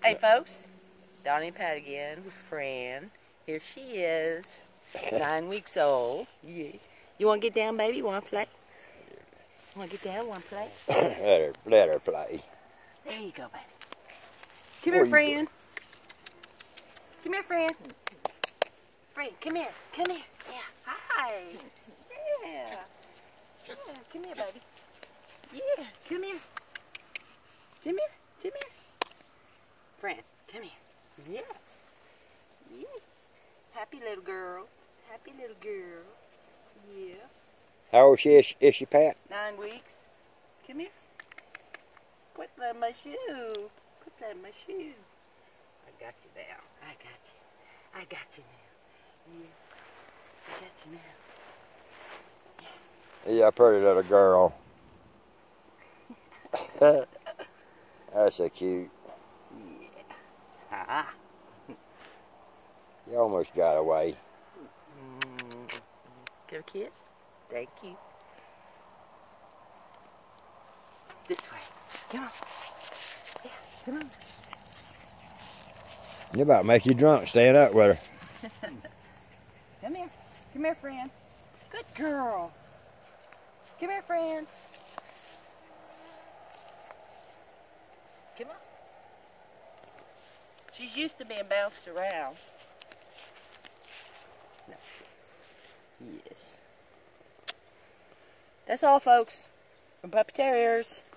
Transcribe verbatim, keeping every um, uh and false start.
Hey folks, Donny and Pat again with Fran. Here she is, nine weeks old. Yes. You want to get down, baby? Want to play? Want to get down? Want to play? let her, let her play. There you go, baby. Come here, Fran. Come here, Fran. Fran, come here. Come here. Yeah. Hi. Yeah. Yeah. Come here, baby. Yeah. Come here. Come here. Come here. Fran, come here. Yes. Yeah. Happy little girl. Happy little girl. Yeah. How old she is, is she, Pat? Nine weeks. Come here. Quit playing my shoe. Quit playing my shoe. I got you now. I got you. I got you now. Yeah. I got you now. Yeah, pretty little girl. That's so cute. Yeah. Ha-ha. You almost got away. Mm. Give a kiss. Thank you. This way. Come on. Yeah, come on. You about to make you drunk staying up with her. Come here. Come here, Fran. Good girl. Come here, Fran. Come on. She's used to being bounced around. No. Yes. That's all, folks. From Puppy Terriers.